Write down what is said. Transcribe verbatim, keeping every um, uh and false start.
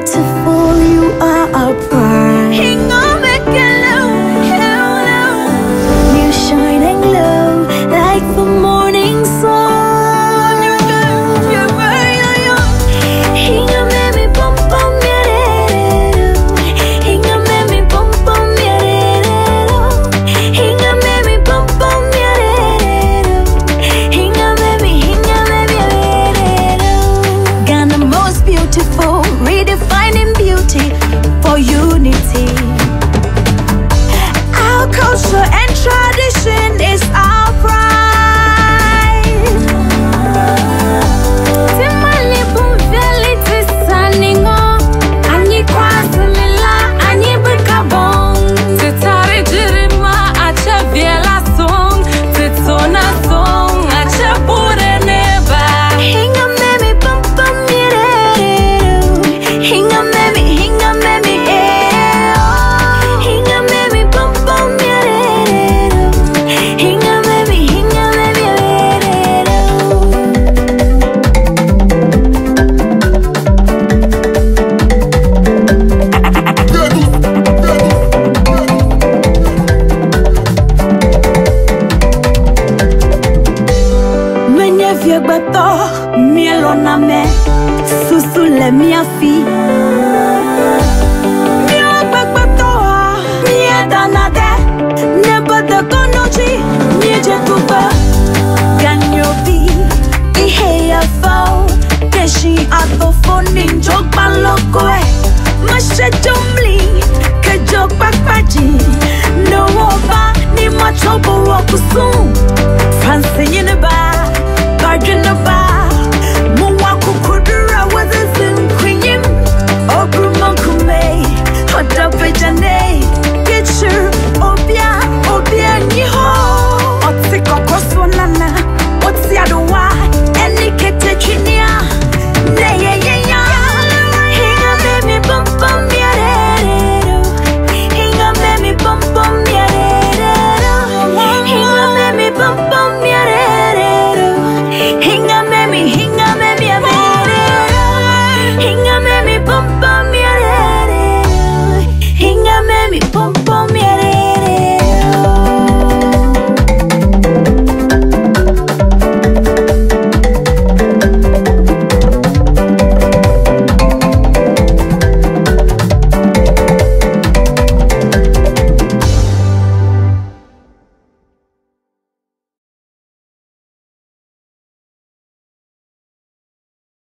beautiful, you are a pride. You shining low like the morning sun. Redefining beauty for unity. Our culture and tradition is our pride. Timali bumveli tisaningo, anyi kwasilila, anyi bikabong. Titari jirima acha viela song, titona song acha pure neba. Hinga memi bum bum mire. Hinga memi, hinga memi, eh. Hinga memi, bum bum mire. Hinga memi, hinga memi, eh. Menye vie gbeto, mielo na me. Susu le mia fi. Mielo gbeto, mie danade. Nebo de konochi, mie je tuba. Ganyo bi, ihe ya fau. Keshi ato fonin jok balokwe. Mashe jumli, ke jok bakpaji. No oba, ni machobo wakusum. Fancy in the bar, bargain the bar.